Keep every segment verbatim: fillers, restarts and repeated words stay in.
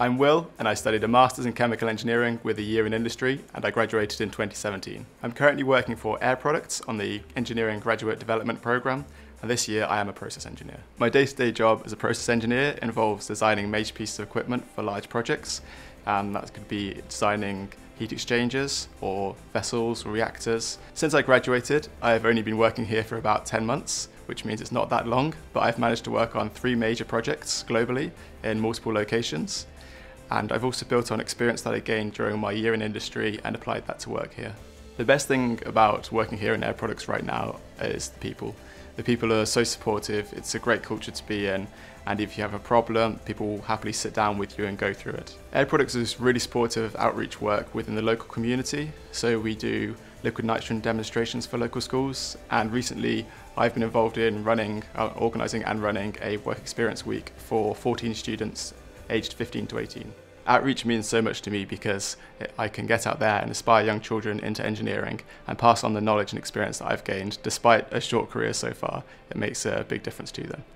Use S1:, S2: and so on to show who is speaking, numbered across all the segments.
S1: I'm Will, and I studied a Masters in Chemical Engineering with a year in industry, and I graduated in twenty seventeen. I'm currently working for Air Products on the Engineering Graduate Development Programme, and this year I am a process engineer. My day-to-day job as a process engineer involves designing major pieces of equipment for large projects, and that could be designing heat exchangers or vessels or reactors. Since I graduated, I've only been working here for about ten months, which means it's not that long, but I've managed to work on three major projects globally in multiple locations. And I've also built on experience that I gained during my year in industry and applied that to work here. The best thing about working here in Air Products right now is the people. The people are so supportive, it's a great culture to be in, and if you have a problem, people will happily sit down with you and go through it. Air Products is really supportive of outreach work within the local community, so we do liquid nitrogen demonstrations for local schools, and recently I've been involved in running, uh, organising and running a work experience week for fourteen students aged fifteen to eighteen. Outreach means so much to me because I can get out there and inspire young children into engineering and pass on the knowledge and experience that I've gained. Despite a short career so far, it makes a big difference to them.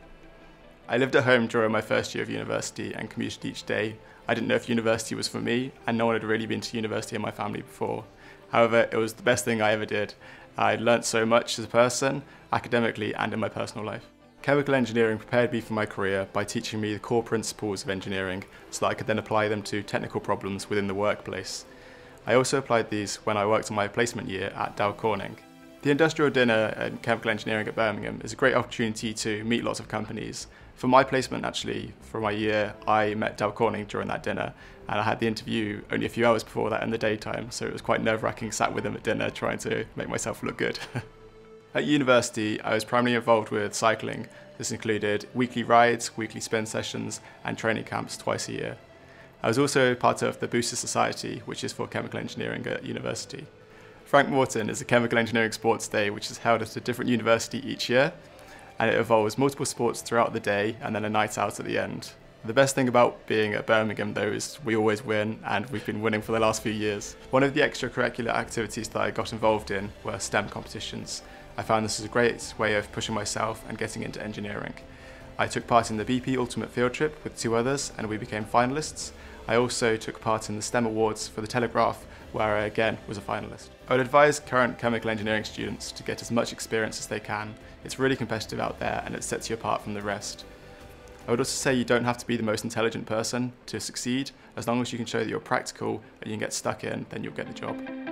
S1: I lived at home during my first year of university and commuted each day. I didn't know if university was for me, and no one had really been to university in my family before. However, it was the best thing I ever did. I learnt so much as a person, academically and in my personal life. Chemical engineering prepared me for my career by teaching me the core principles of engineering so that I could then apply them to technical problems within the workplace. I also applied these when I worked on my placement year at Dow Corning. The industrial dinner in chemical engineering at Birmingham is a great opportunity to meet lots of companies. For my placement actually, for my year, I met Dow Corning during that dinner, and I had the interview only a few hours before that in the daytime, so it was quite nerve-wracking sat with them at dinner trying to make myself look good. At university, I was primarily involved with cycling. This included weekly rides, weekly spin sessions, and training camps twice a year. I was also part of the Booster Society, which is for chemical engineering at university. Frank Morton is a chemical engineering sports day which is held at a different university each year, and it involves multiple sports throughout the day and then a night out at the end. The best thing about being at Birmingham though is we always win, and we've been winning for the last few years. One of the extracurricular activities that I got involved in were STEM competitions. I found this was a great way of pushing myself and getting into engineering. I took part in the B P Ultimate Field Trip with two others and we became finalists. I also took part in the STEM Awards for the Telegraph, where I again was a finalist. I would advise current chemical engineering students to get as much experience as they can. It's really competitive out there and it sets you apart from the rest. I would also say you don't have to be the most intelligent person to succeed. As long as you can show that you're practical and you can get stuck in, then you'll get the job.